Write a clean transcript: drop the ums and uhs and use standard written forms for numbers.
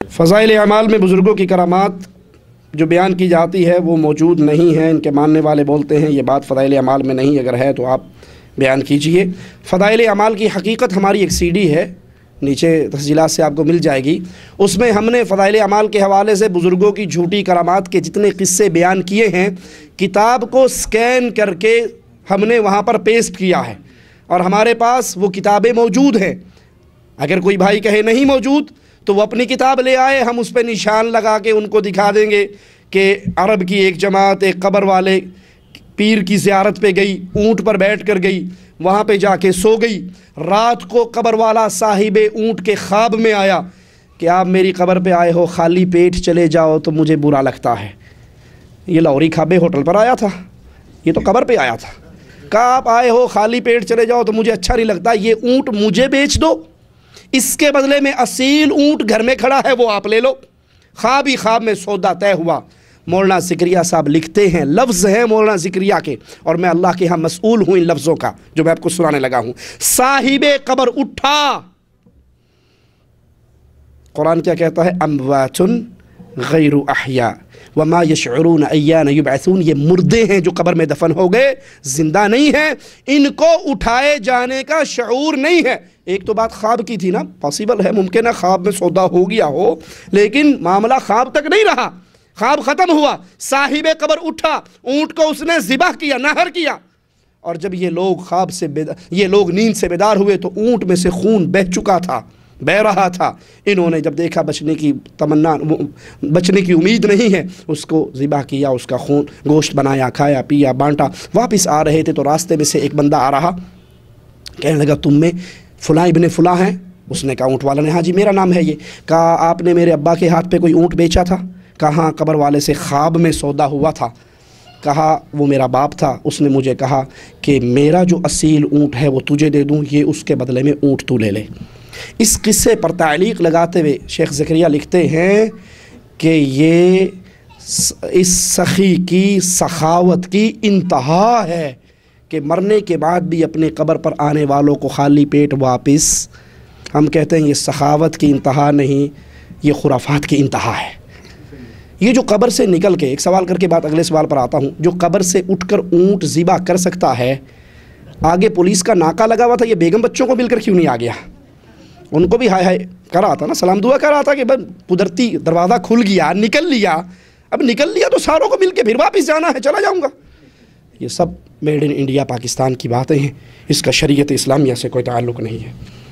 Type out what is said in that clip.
فضائل اعمال میں بزرگوں کی کرامات جو بیان کی جاتی ہے وہ موجود نہیں ہے. ان کے ماننے والے بولتے ہیں یہ بات فضائل اعمال میں نہیں، اگر ہے تو آپ بیان کیجئے. فضائل اعمال کی حقیقت ہماری ایک CD ہے، نیچے تسجیلات سے آپ کو مل جائے گی. اس میں ہم نے فضائل اعمال کے حوالے سے بزرگوں کی جھوٹی کرامات کے جتنے قصے بیان کیے ہیں، کتاب کو سکین کر کے ہم نے وہاں پر پیسٹ کیا ہے، اور ہمارے پاس وہ کتابیں موجود ہیں. اگر کوئی بھائی کہے نہیں موجود تو وہ اپنی کتاب لے آئے، ہم اس پہ نشان لگا کے ان کو دکھا دیں گے کہ عرب کی ایک جماعت ایک قبر والے پیر کی زیارت پہ گئی، اونٹ پر بیٹھ کر گئی، وہاں پہ جا کے سو گئی. رات کو قبر والا صاحب اونٹ کے خواب میں آیا کہ آپ میری قبر پہ آئے ہو، خالی پیٹ چلے جاؤ تو مجھے برا لگتا ہے. یہ لاہوری کھابے ہوٹل پر آیا تھا، یہ تو قبر پہ آیا تھا. کہا آپ آئے ہو خالی پیٹ چلے جاؤ تو مجھے اچھا نہیں لگتا، یہ اونٹ مجھے بیچ دو، اس کے بدلے میں اصیل اونٹ گھر میں کھڑا ہے وہ آپ لے لو. خواب ہی خواب میں سودا طے ہوا. مولانا زکریا صاحب لکھتے ہیں، لفظ ہیں مولانا زکریا کے، اور میں اللہ کے ہاں مسئول ہوں ان لفظوں کا جو میں آپ کو سنانے لگا ہوں. صاحب قبر اٹھا. قرآن کیا کہتا ہے؟ اموات غیر احیاء وما یشعرون ایان یبعثون. یہ مردے ہیں جو قبر میں دفن ہو گئے، زندہ نہیں ہیں، ان کو اٹھائے جانے کا شعور نہیں ہے. ایک تو بات خواب کی تھی نا، پاسیبل ہے، ممکن ہے خواب میں سودا ہو گیا ہو، لیکن معاملہ خواب تک نہیں رہا، خواب ختم ہوا. صاحب قبر اٹھا، اونٹ کو اس نے ذبح کیا، نہر کیا. اور جب یہ لوگ نیند سے بیدار ہوئے تو اونٹ میں سے خون بہہ چکا تھا، بہہ رہا تھا. انہوں نے جب دیکھا بچنے کی امید نہیں ہے، اس کو ذبح کیا، اس کا خون گوشت بنایا، کھایا پیا بانٹا. واپس آ رہے تھے تو راستے میں سے ایک بندہ آ رہا، کہنے لگا تم میں فلاں ابن فلاں ہیں؟ اس نے کہا اونٹ والا نے، ہاں جی میرا نام ہے یہ. کہا آپ نے میرے ابا کے ہاتھ پہ کوئی اونٹ بیچا تھا؟ کہا ہاں، قبر والے سے خواب میں سودا ہوا تھا. کہا وہ میرا باپ تھا، اس نے مجھے کہا کہ میرا جو اصیل اونٹ ہے وہ تجھے دے دوں، یہ اس کے بدلے میں اونٹ تو لے لے. اس قصے پر تعلیق لگاتے ہوئے شیخ زکریا لکھتے ہیں کہ یہ اس سخی کی سخاوت کی انتہا ہے کہ مرنے کے بعد بھی اپنے قبر پر آنے والوں کو خالی پیٹ واپس. ہم کہتے ہیں یہ سخاوت کی انتہا نہیں، یہ خرافات کی انتہا ہے. یہ جو قبر سے نکل کے، ایک سوال کر کے بعد اگلے سوال پر آتا ہوں، جو قبر سے اٹھ کر اونٹ ذبح کر سکتا ہے، آگے پولیس کا ناکہ لگا ہوا تھا، یہ بیگم بچوں کو مل کر کیوں نہیں آ گیا؟ ان کو بھی ہائے ہائے کر رہا تھا نا، سلام دعا کر رہا تھا کہ قدرتی دروازہ کھل گیا، نکل لیا. اب نکل لیا تو ساروں کو مل کے پھر واپس جانا ہے، چلا جاؤں گا. یہ سب میڈ ان انڈیا پاکستان کی باتیں ہیں، اس کا شریعت اسلامیہ سے کوئی تعلق نہیں ہے.